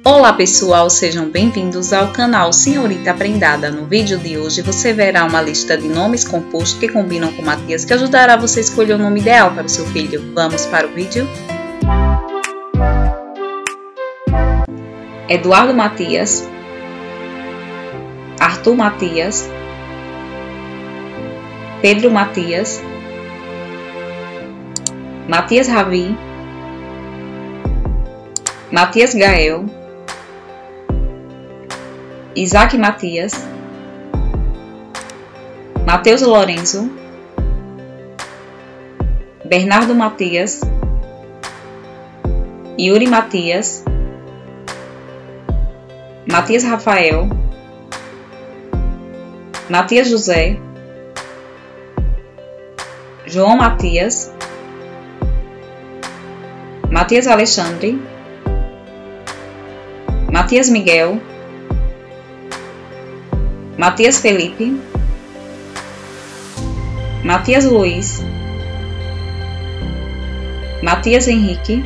Olá pessoal, sejam bem-vindos ao canal Senhorita Prendada. No vídeo de hoje você verá uma lista de nomes compostos que combinam com Matias que ajudará você a escolher o nome ideal para o seu filho. Vamos para o vídeo? Eduardo Matias, Arthur Matias, Pedro Matias, Matias Ravi, Matias Gael, Isaac Matias, Matheus Lorenzo, Bernardo Matias, Yuri Matias, Matias Rafael, Matias José, João Matias, Matias Alexandre, Matias Miguel, Matias Felipe, Matias Luiz, Matias Henrique,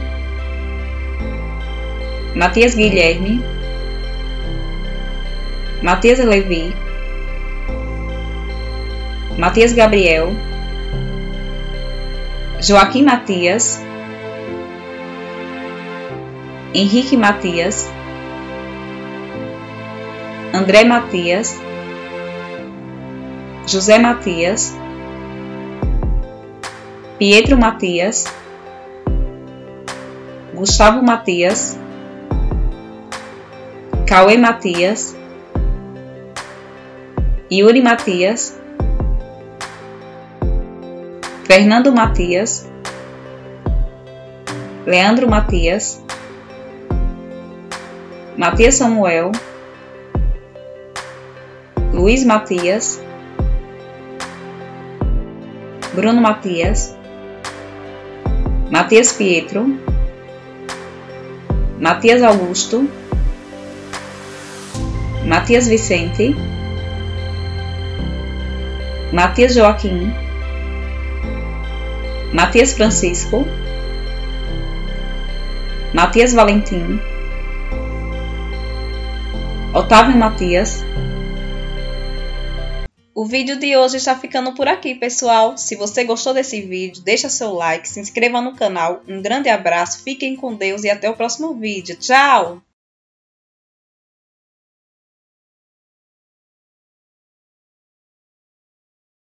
Matias Guilherme, Matias Levi, Matias Gabriel, Joaquim Matias, Henrique Matias, André Matias, José Matias, Pietro Matias, Gustavo Matias, Cauê Matias, Yuri Matias, Fernando Matias, Leandro Matias, Matias Samuel, Luiz Matias, Bruno Matias, Matias Pietro, Matias Augusto, Matias Vicente, Matias Joaquim, Matias Francisco, Matias Valentim, Otávio Matias. O vídeo de hoje está ficando por aqui, pessoal. Se você gostou desse vídeo, deixa seu like, se inscreva no canal. Um grande abraço, fiquem com Deus e até o próximo vídeo. Tchau!